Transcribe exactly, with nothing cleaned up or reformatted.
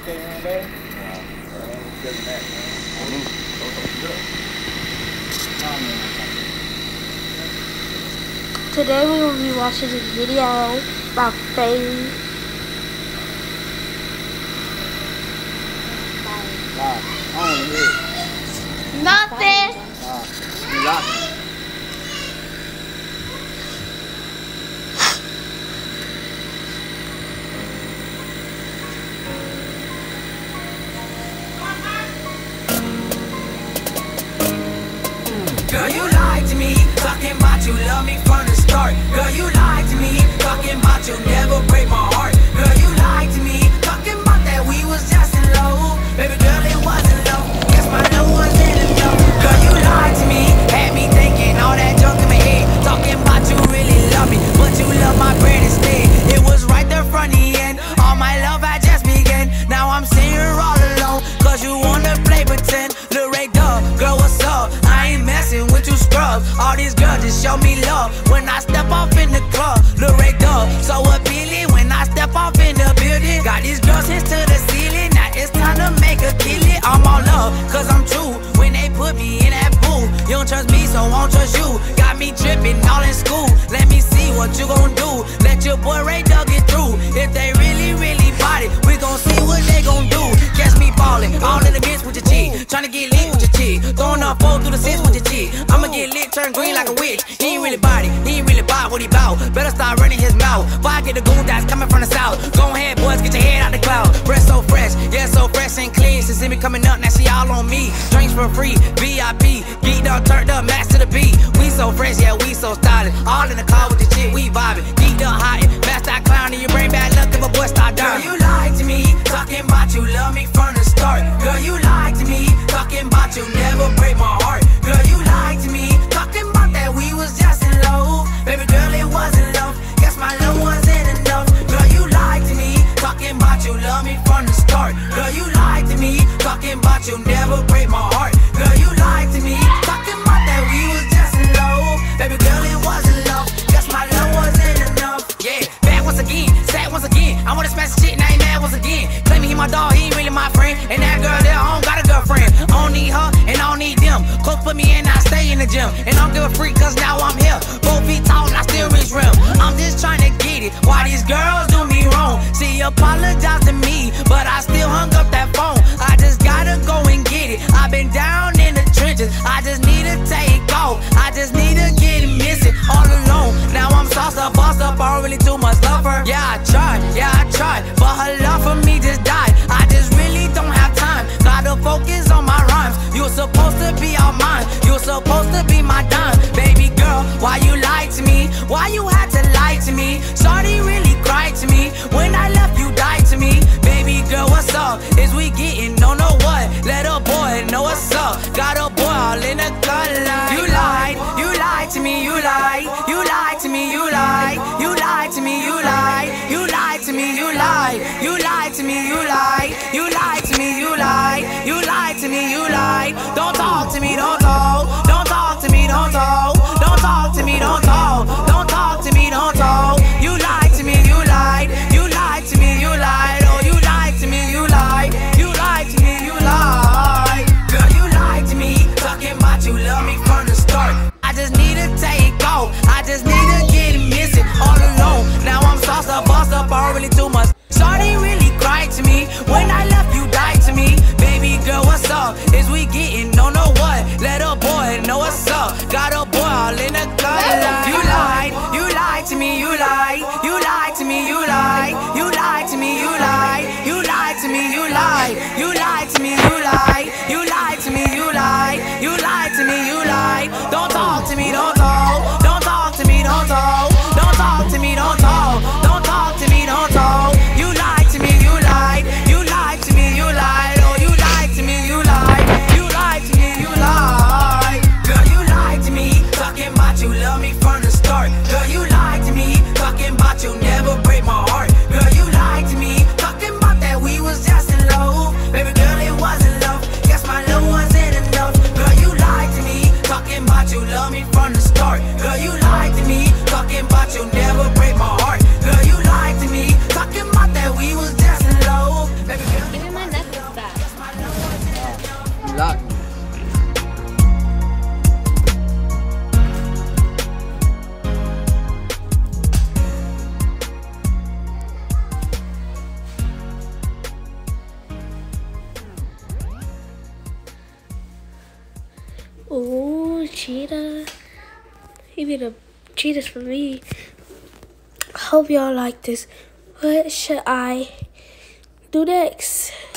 skating one day? No, that ain't good that, man. I knew. Today we will be watching a video about fairies. Wow, I don't hear it. Nothing. Wow, you lost me. Girl, you lied to me, talking about you love me from the start. Girl, you lied to me, talking about you never break my heart. Girl, you lied to me, talking about that we was just in love. Baby girl, it wasn't love, guess my love wasn't enough. Girl, you lied to me, had me thinking all that junk in my head. Talking about you really love me, but you love my bread instead. It was right there from the end, all my love had just begun. Now I'm sitting here all alone, cause you wanna play pretend. Lil' Ray Dub, girl, what's up? I ain't messing with you scrubs. All these girls just show me love when I step off in the club. Lil' Ray Dub, so appealing when I step off in the building. Got these girls hits to the ceiling, now it's time to make a kill it. I'm all love, cause I'm true when they put me in that booth. You don't trust me, so I won't trust you. Got me tripping all in school. Let me see what you gon' do. Let your boy Ray Dub get through. If they really, really body, we gon' see what they gon' do. Catch me ballin', all in the bitch with your chick. Tryna get lit with your chick. Throwing up four through the six with your chick. I'ma get lit, turn green like a witch. He ain't really body, he ain't really buy what he bout. Better start running his mouth. Before I get the goon that's coming from the south. Go ahead, boys, get your head out the cloud. Breath so fresh, yeah, so fresh and clean. Since see me coming up, now she all on me. Drinks for free, V I P. Geeked up, turned up, max to the beat. We so fresh, yeah, we so stylish. All in the car with the chick, we vibing. Geeked up, hot, mask that clown, and you bring back luck if a boy start dying. Girl, you lied to me, talking about you love me from the start. Girl, you lied to me, talking about you never break my heart. Girl, you lied to me, talking about that we was just in love. Baby girl, it wasn't love, guess my love wasn't enough. Girl, you lied to me, talking about you love me from the start. Girl, you lied to me, talking about you never break my heart. Girl, you lied to me, talking about that we was just in love. Baby girl, it wasn't love, guess my love wasn't enough. Yeah, back once again, sad once again. I wanna smash the shit and I ain't mad once again. Claiming he my dog, he ain't really my friend. And that girl there, I don't got a girlfriend. I don't need her and I don't need them. Coach put me in, I stay in the gym. And I don't give a freak cause now I'm here. Both feet tall and I still reach rim. I'm just trying to get it, why these girls do me wrong. See, apologize to me, but I still hung up that phone. I just gotta go and get it. I've been down in the trenches, I just need to take off. I just need to get it missing all alone. Now I'm sauced up, bossed up, I don't really too much love her. Yeah, I tried, yeah, I tried, but her love for me just died. I just really don't have time, gotta focus on my rhymes. You're supposed to be all mine, you're supposed to be my dime. Baby girl, why you lied to me? Why you had to lie to me? Shawty really cried to me, when I left you died to me. Baby girl, what's up? Is we getting, no, no what? Let a boy know what's up, got a boy all in a color. You lied, you lied to me, you lied. You lied to me, you lied. You lied to me, you lied. You lied to me, you lied. You lied to me, you lied. You lied to me, you lied. You lied to me, you lied. Don't talk to me, don't talk. Don't talk to me, don't talk. Don't talk to me, don't talk. Don't talk to me, don't talk. You lied to me, you lied. You lied to me, you lied. Oh, you lied to me, you lied. You lied to me, you lied. Girl, you lied to me, talking about you love me from the start. I just need to take off, I just need to get it missing all alone. Now I'm sauced up, bossed up, I don't really too much. Shawty really cried to me, when I left you died to me. Baby girl, what's up? Is we getting, no, no what? Let a boy know what's up, got a boy all in a color. You lied, you lied to me, you lied. You lied to me, you lied. You lied to me, you lied. You lied to me, you lied. You lied to me, you lied. You lied to me, you lied. You lied to me, you lied. Don't talk to me, don't talk. Don't talk to me, don't talk. Don't talk to me, don't talk. Don't talk to me, don't talk. You lied to me, you lied. You lied to me, you lied. Oh, you lied to me, you lied. You lied to me, you lied. Girl, you lied to me, talking about you love me from the start. Girl, you lied to me, talking about you never break my heart. cheetah. He made a cheetahs for me. Hope y'all like this. What should I do next?